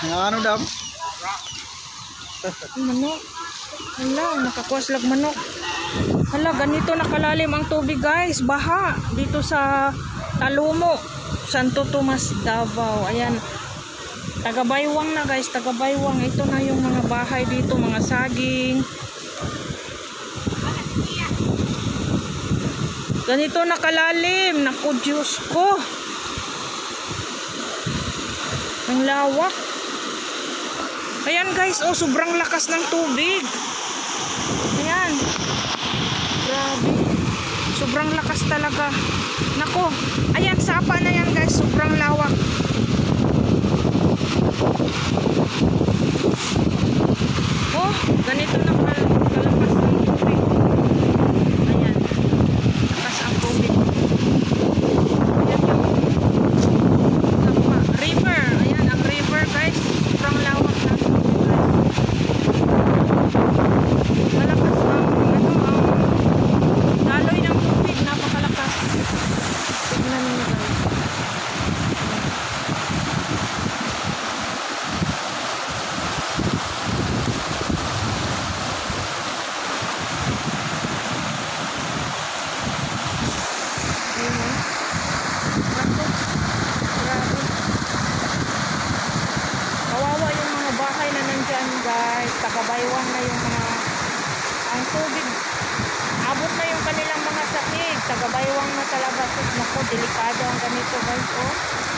Ano daw? Manok. Hala, nakakuaslag manok. Hala, ganito nakalalim ang tubig guys. Baha dito sa Talumo, Santo Tomas, Davao. Ayan. Taga-Baywang na guys, taga-Baywang. Ito na yung mga bahay dito, mga saging. Ganito nakalalim. Naku, Diyos ko. Ang lawak. Ayan guys, oh, sobrang lakas ng tubig. Ayan. Grabe. Sobrang lakas talaga. Nako, ayan, sapa na yan guys. Sobrang lawak. Oh, ganito na kalakas ng tubig. Ayan. Lakas ang tubig. Ayan yung sapa. River. Ayan, ang river guys. Sobrang lawak ng tubig guys. Malakas ang daloy ng tubig. Napakalakas. Tignan nyo guys. Kawawa yung mga bahay na nandyan guys. Taga-Baywang na yung mga ang tubig. Abot na yung kanilang mga sakit. Taga-Baywang na talaga. Naku, delikado ang ganito guys. Oh.